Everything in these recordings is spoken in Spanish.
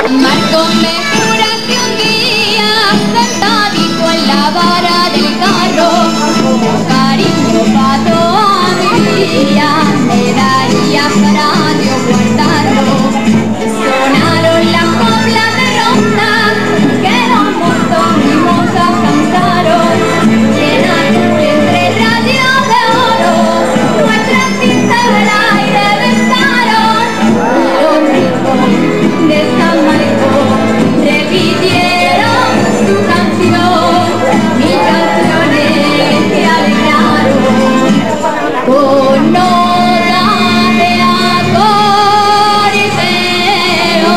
Marco me jura que un día, sentadito en la vara del carro, como cariño pa' toda mi vida, me daría para Dios guardarlo. Sonaron las coplas de ronda, que don montón y mozas cantaron, y en azul entre radios de oro, nuestras tintas del aire besaron, y los ricos de San Marcos repitieron su canción, mis canciones que alegraron con nota de acordeón.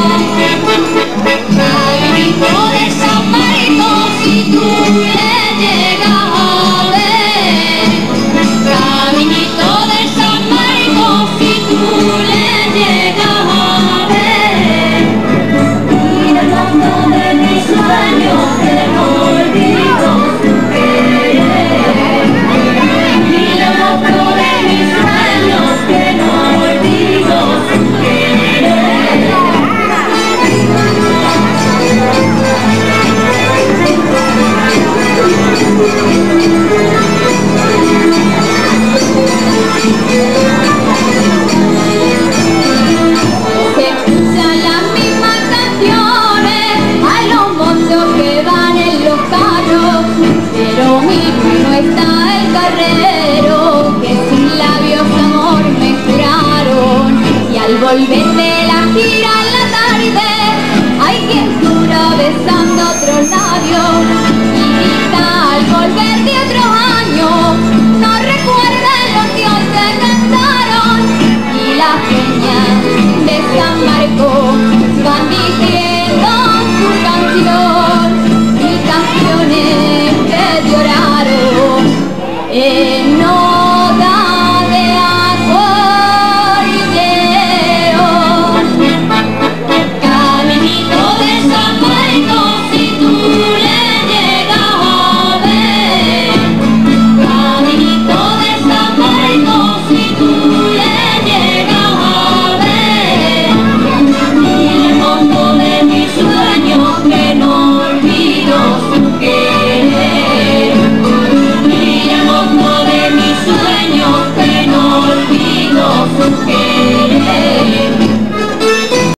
Caminito de San Marcos, si tú le llegas a ver, caminito de San Marcos, si tú le llegas a ver, y del fondo de mis sueños que no olvido su querer, y del fondo de mis sueños que no olvido su querer. Se escuchan las mismas canciones a los mozos que van en los carros, pero mi no está el carrero que sin labios amor me juraron, y al volver de la gira